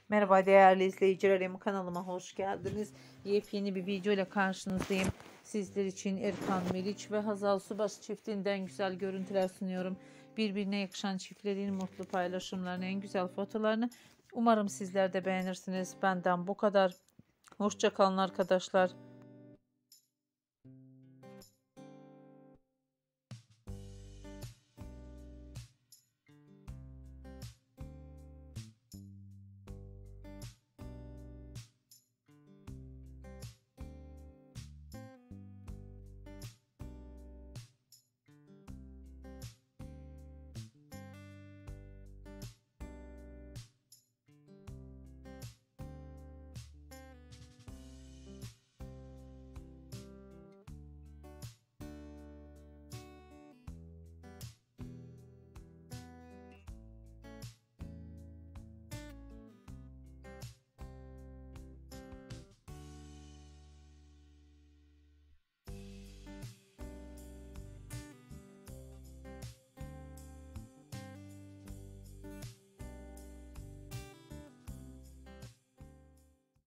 Merhaba değerli izleyicilerim, kanalıma hoş geldiniz. Yepyeni bir video ile karşınızdayım. Sizler için Erkan Meriç ve Hazal Subaşı çiftinden güzel görüntüler sunuyorum. Birbirine yakışan çiftlerin mutlu paylaşımlarını, en güzel fotolarını. Umarım sizler de beğenirsiniz. Benden bu kadar. Hoşça kalın arkadaşlar.